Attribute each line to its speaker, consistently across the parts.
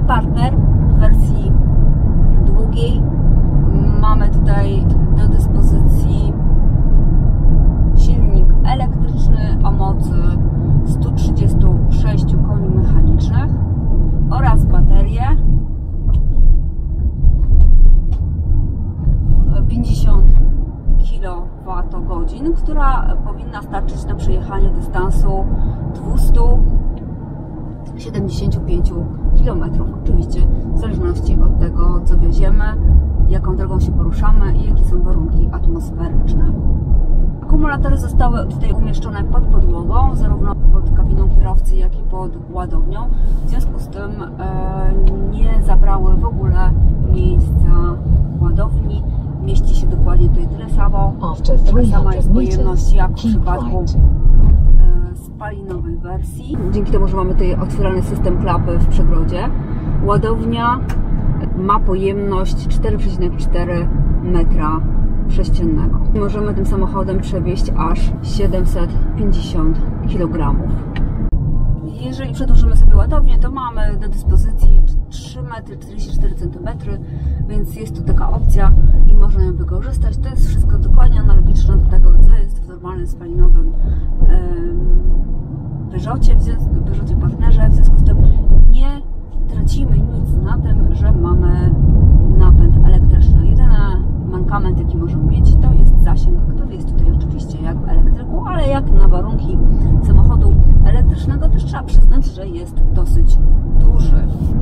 Speaker 1: e-Partner w wersji długiej. Mamy tutaj do dyspozycji silnik elektryczny o mocy 136 koni mechanicznych oraz baterię 50 kWh, która powinna starczyć na przejechanie dystansu 275 km. Oczywiście w zależności od tego, co wieziemy, jaką drogą się poruszamy i jakie są warunki atmosferyczne. Akumulatory zostały tutaj umieszczone pod podłogą, zarówno pod kabiną kierowcy, jak i pod ładownią. W związku z tym nie zabrały w ogóle miejsca ładowni. Mieści się dokładnie tutaj tyle samo. Taka sama jest pojemność jak w przypadku spalinowej wersji. Dzięki temu, że mamy tutaj otwierany system klapy w przegrodzie, ładownia ma pojemność 4,4 metra sześciennego. Możemy tym samochodem przewieźć aż 750 kg. Jeżeli przedłużymy sobie ładownię, to mamy do dyspozycji 3 metry 44 cm, więc jest tu taka opcja i można ją wykorzystać. To jest wszystko dokładnie analogiczne do tego, co jest w normalnym spalinowym Peugeotie Partnerze. W związku z tym nie tracimy nic na tym, że mamy napęd elektryczny. Jedyny mankament, jaki możemy mieć, to jest zasięg, który jest tutaj oczywiście jak w elektryku, ale jak na warunki samochodu elektrycznego też trzeba przyznać, że jest dosyć duży.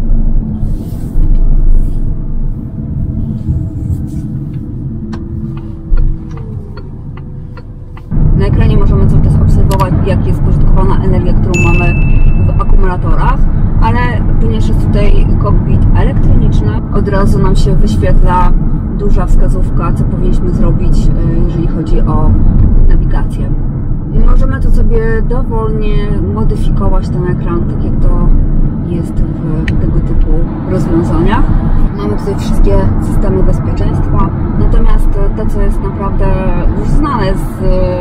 Speaker 1: Na ekranie możemy cały czas obserwować, jak jest spożytkowana energia, którą mamy w akumulatorach, ale ponieważ jest tutaj kokpit elektroniczny, od razu nam się wyświetla duża wskazówka, co powinniśmy zrobić, jeżeli chodzi o nawigację. Możemy tu sobie dowolnie modyfikować ten ekran, tak jak to jest w tego typu rozwiązaniach. Mamy tutaj wszystkie systemy bezpieczeństwa, natomiast to, co jest naprawdę już znane z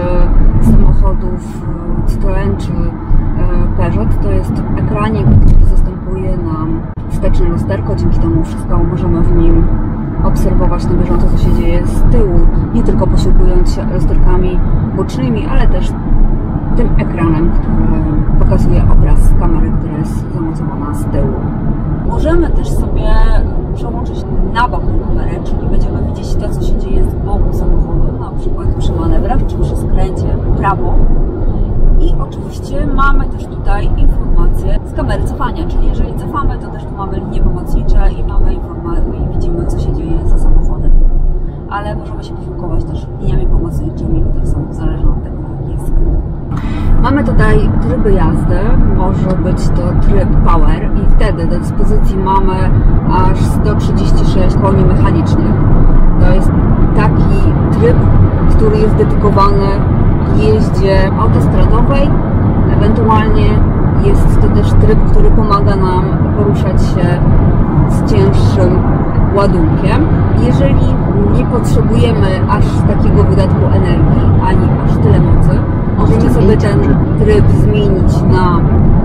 Speaker 1: samochodów Citroën czy Peugeot, to jest ekranik, który zastępuje nam wsteczne lusterko. Dzięki temu wszystko możemy w nim obserwować na bieżąco, co się dzieje z tyłu, nie tylko posiłkując się lusterkami bocznymi, ale też tym ekranem, który pokazuje obraz z kamery, która jest zamontowana z tyłu. Możemy też sobie przełączyć na bok tę kamerę, czyli będziemy widzieć to, co się dzieje z boku samochodu, na przykład przy manewrach czy przy skręcie w prawo. I oczywiście mamy też tutaj informacje z kamery cofania, czyli jeżeli cofamy, to też tu mamy linie pomocnicze i mamy informacje i widzimy, co się dzieje za samochodem. Ale możemy się posiłkować też liniami pomocniczymi, które są zależne od tego, jaki jest skręt. Mamy tutaj tryby jazdy, może być to tryb Power i wtedy do dyspozycji mamy aż 136 koni mechanicznych. To jest taki tryb, który jest dedykowany jeździe autostradowej. Ewentualnie jest to też tryb, który pomaga nam poruszać się z cięższym ładunkiem. Jeżeli nie potrzebujemy aż takiego wydatku energii, ani aż tyle mocy, możemy sobie ten tryb zmienić na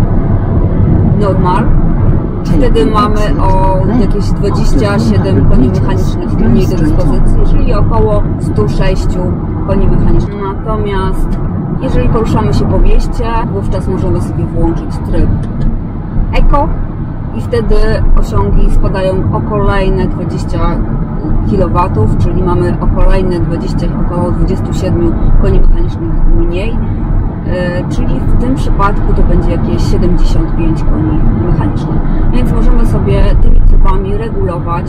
Speaker 1: normal. Wtedy mamy o jakieś 27 koni mechanicznych mniej do dyspozycji, czyli około 106 koni mechanicznych. Natomiast jeżeli poruszamy się po mieście, wówczas możemy sobie włączyć tryb Eco i wtedy osiągi spadają o kolejne 20 kW, czyli mamy o kolejne około 27 koni mechanicznych mniej, czyli w tym przypadku to będzie jakieś 75 koni mechanicznych. Więc możemy sobie tymi trybami regulować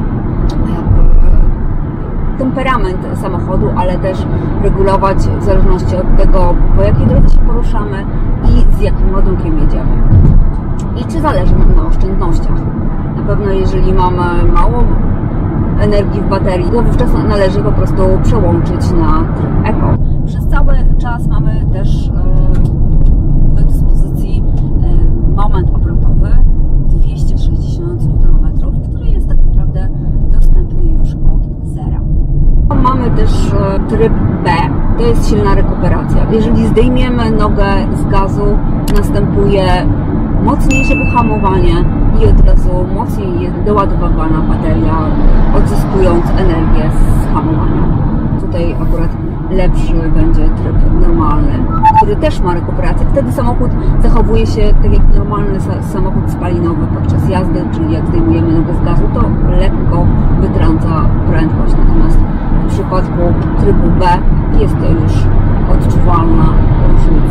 Speaker 1: temperament samochodu, ale też regulować w zależności od tego, po jakiej drodze się poruszamy i z jakim ładunkiem jedziemy. I czy zależy nam na oszczędnościach. Na pewno jeżeli mamy mało energii w baterii, to wówczas należy po prostu przełączyć na tryb Eco. Przez cały czas mamy też do dyspozycji moment obrotowy 260 Nm, który jest tak naprawdę dostępny już od zera. Mamy też tryb B, to jest silna rekuperacja. Jeżeli zdejmiemy nogę z gazu, następuje mocniejsze wyhamowanie, i od razu mocniej jest doładowywana bateria, odzyskując energię z hamowania. Tutaj akurat lepszy będzie tryb normalny, który też ma rekuperację. Wtedy samochód zachowuje się tak jak normalny samochód spalinowy podczas jazdy, czyli jak zdejmujemy nogę z gazu, to lekko wytrąca prędkość. Natomiast w przypadku trybu B jest to już odczuwalna różnica.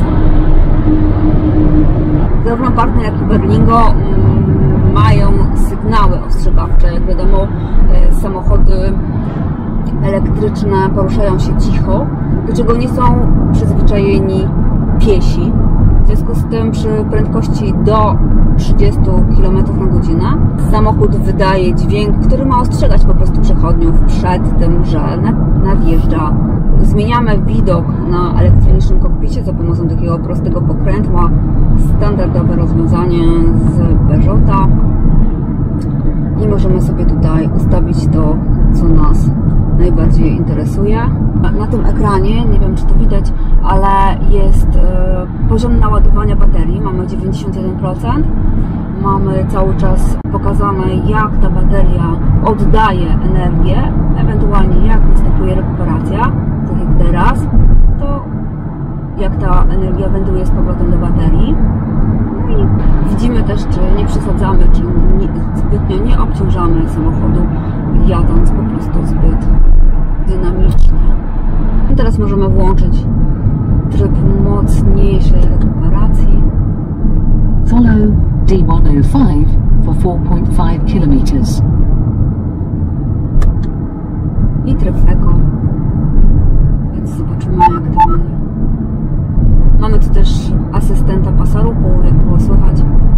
Speaker 1: Zarówno Partner, jak i Berlingo mają sygnały ostrzegawcze. Jak wiadomo, samochody elektryczne poruszają się cicho, do czego nie są przyzwyczajeni piesi. W związku z tym przy prędkości do 30 km na godzinę samochód wydaje dźwięk, który ma ostrzegać po prostu przechodniów przed tym, że nadjeżdża. Zmieniamy widok na elektronicznym kokpicie za pomocą takiego prostego pokrętła. Standardowe rozwiązanie z Peugeota. I możemy sobie tutaj ustawić to, co nas najbardziej interesuje. Na tym ekranie, nie wiem czy to widać, ale jest poziom naładowania baterii, mamy 91%. Mamy cały czas pokazane, jak ta bateria oddaje energię, ewentualnie jak następuje rekuperacja, tak jak teraz, to jak ta energia wędruje z powrotem do baterii. No i widzimy też, czy nie przesadzamy, czy zbytnio nie obciążamy samochodu, jadąc po prostu zbyt dynamicznie. I teraz możemy włączyć tryb mocniejszej rekuperacji.
Speaker 2: Follow D105 for 4.5 km.
Speaker 1: I tryb Eco. Więc zobaczymy, jak to będzie. Mamy tu też asystenta pasa ruchu, jak było słychać.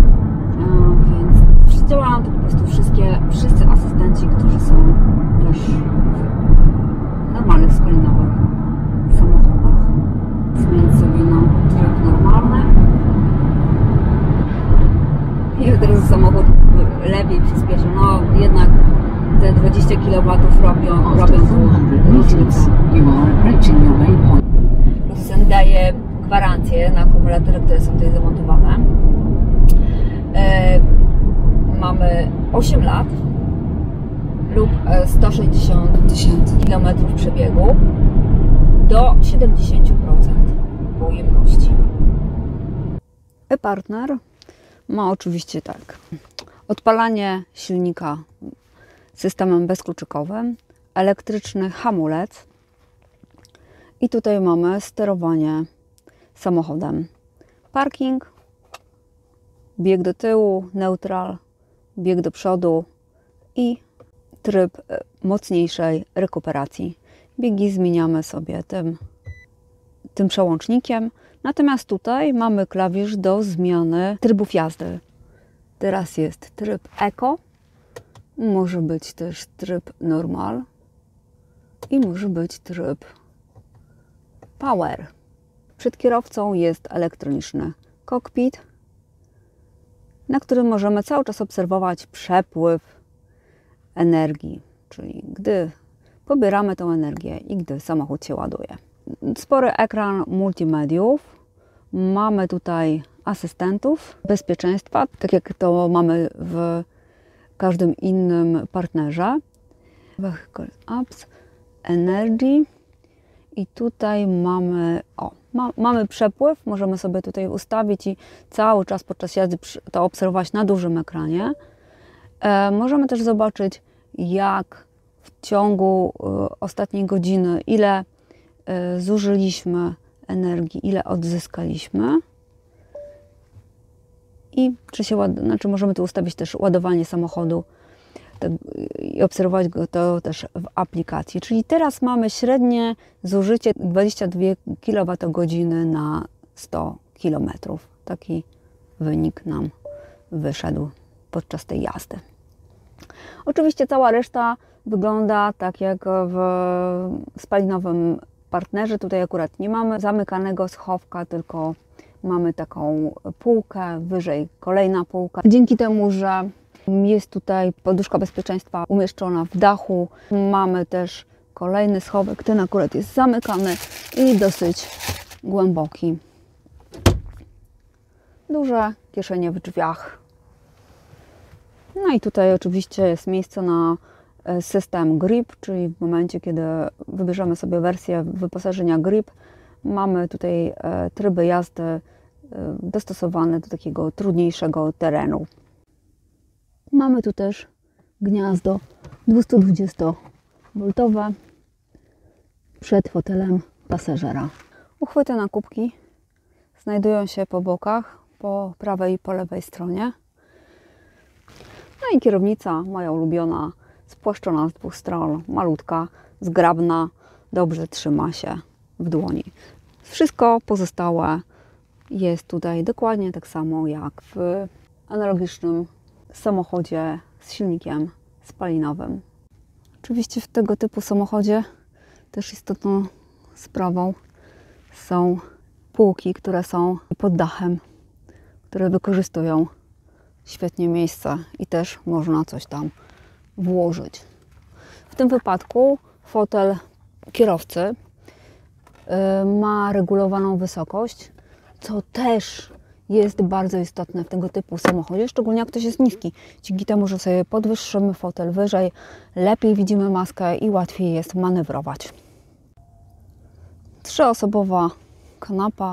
Speaker 1: Więc działają to po prostu wszyscy asystenci, którzy są też w normalnych spalinowych samochodach. Zmienić sobie na tryb normalny. I od razu samochód lepiej przyspieszy. No jednak te 20 kW robią różnicę. Producent daje gwarancję na akumulatory, które są tutaj zamontowane. Mamy 8 lat lub 160 000 km przebiegu do 70% pojemności. E-Partner ma oczywiście tak: odpalanie silnika systemem bezkluczykowym, elektryczny hamulec i tutaj mamy sterowanie samochodem. Parking, bieg do tyłu, neutral, bieg do przodu i tryb mocniejszej rekuperacji. Biegi zmieniamy sobie tym przełącznikiem. Natomiast tutaj mamy klawisz do zmiany trybów jazdy. Teraz jest tryb Eco, może być też tryb Normal i może być tryb Power. Przed kierowcą jest elektroniczny kokpit, na którym możemy cały czas obserwować przepływ energii, czyli gdy pobieramy tą energię i gdy samochód się ładuje. Spory ekran multimediów. Mamy tutaj asystentów bezpieczeństwa, tak jak to mamy w każdym innym partnerze. Vehicle Apps, Energy i tutaj mamy przepływ, możemy sobie tutaj ustawić i cały czas podczas jazdy to obserwować na dużym ekranie. Możemy też zobaczyć, jak w ciągu ostatniej godziny, ile zużyliśmy energii, ile odzyskaliśmy. I możemy tu ustawić też ładowanie samochodu i obserwować to też w aplikacji. Czyli teraz mamy średnie zużycie 22 kWh na 100 km. Taki wynik nam wyszedł podczas tej jazdy. Oczywiście cała reszta wygląda tak jak w spalinowym partnerze. Tutaj akurat nie mamy zamykanego schowka, tylko mamy taką półkę, wyżej kolejna półka. Dzięki temu, że jest tutaj poduszka bezpieczeństwa umieszczona w dachu, mamy też kolejny schowek. Ten akurat jest zamykany i dosyć głęboki. Duże kieszenie w drzwiach. No i tutaj oczywiście jest miejsce na system grip, czyli w momencie, kiedy wybierzemy sobie wersję wyposażenia grip, mamy tutaj tryby jazdy dostosowane do takiego trudniejszego terenu. Mamy tu też gniazdo 220V przed fotelem pasażera. Uchwyty na kubki znajdują się po bokach, po prawej i po lewej stronie. No i kierownica, moja ulubiona, spłaszczona z dwóch stron, malutka, zgrabna, dobrze trzyma się w dłoni. Wszystko pozostałe jest tutaj dokładnie tak samo jak w analogicznym samochodzie z silnikiem spalinowym. Oczywiście w tego typu samochodzie też istotną sprawą są półki, które są pod dachem, które wykorzystują świetnie miejsce i też można coś tam włożyć. W tym wypadku fotel kierowcy ma regulowaną wysokość, co też jest bardzo istotne w tego typu samochodzie, szczególnie jak ktoś jest niski. Dzięki temu, że sobie podwyższymy fotel wyżej, lepiej widzimy maskę i łatwiej jest manewrować. 3-osobowa kanapa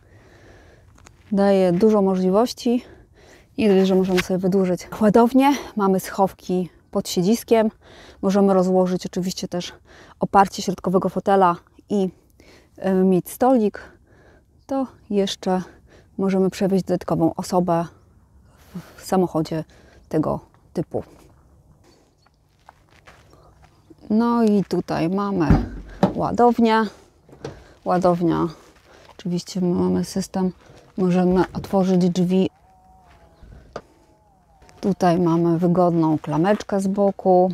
Speaker 1: daje dużo możliwości. Nie dość, że możemy sobie wydłużyć ładownię, mamy schowki pod siedziskiem, możemy rozłożyć oczywiście też oparcie środkowego fotela i mieć stolik, to jeszcze możemy przewieźć dodatkową osobę w samochodzie tego typu. No i tutaj mamy ładownię. Ładownia, oczywiście mamy system, możemy otworzyć drzwi. Tutaj mamy wygodną klameczkę z boku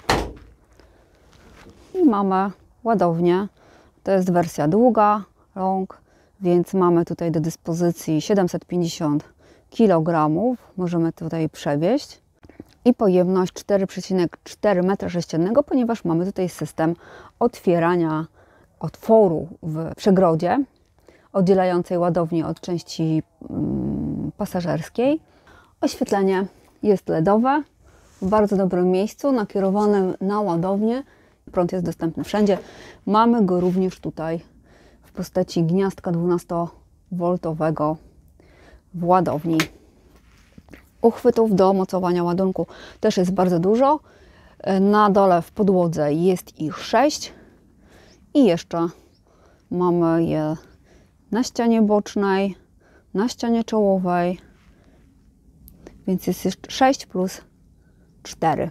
Speaker 1: i mamy ładownię. To jest wersja długa, long, więc mamy tutaj do dyspozycji 750 kg. Możemy tutaj przewieźć i pojemność 4,4 m3, ponieważ mamy tutaj system otwierania otworu w przegrodzie oddzielającej ładownię od części pasażerskiej. Oświetlenie jest LEDowe, w bardzo dobrym miejscu, nakierowanym na ładownię. Prąd jest dostępny wszędzie. Mamy go również tutaj w postaci gniazdka 12V w ładowni. Uchwytów do mocowania ładunku też jest bardzo dużo. Na dole w podłodze jest ich 6 i jeszcze mamy je na ścianie bocznej, na ścianie czołowej, więc jest jeszcze 6 plus 4.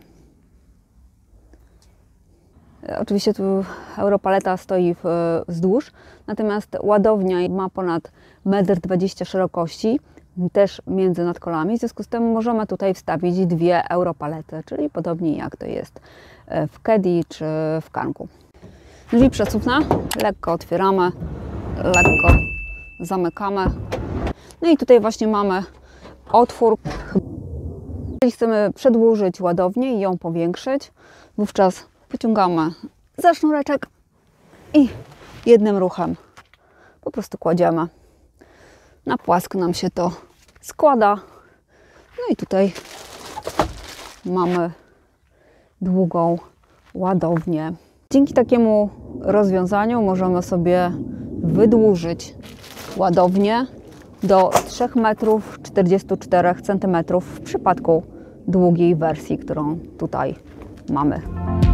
Speaker 1: Oczywiście tu Europaleta stoi wzdłuż, natomiast ładownia ma ponad 1,20 m szerokości, też między nadkolami. W związku z tym możemy tutaj wstawić 2 Europalety, czyli podobnie jak to jest w Caddy czy w Kangoo. Drzwi przesuwne, lekko otwieramy, lekko zamykamy. No i tutaj właśnie mamy otwór. Jeżeli chcemy przedłużyć ładownię i ją powiększyć, wówczas pociągamy za sznureczek i jednym ruchem po prostu kładziemy. Na płasko nam się to składa. No i tutaj mamy długą ładownię. Dzięki takiemu rozwiązaniu możemy sobie wydłużyć ładownię do 3,44 m w przypadku długiej wersji, którą tutaj mamy.